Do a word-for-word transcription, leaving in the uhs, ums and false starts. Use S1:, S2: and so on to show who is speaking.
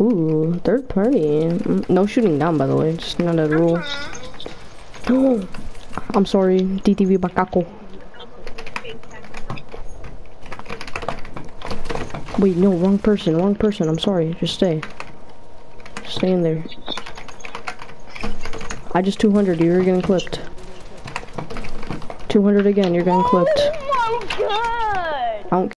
S1: Ooh, third party. Mm, no shooting down, by the way. Just not a rule. Oh, I'm sorry, D T V Bakako. Wait, no, wrong person, wrong person. I'm sorry. Just stay. Stay in there. I just two hundred. You're getting clipped. two hundred again. You're getting clipped.
S2: Oh my god!
S1: I don't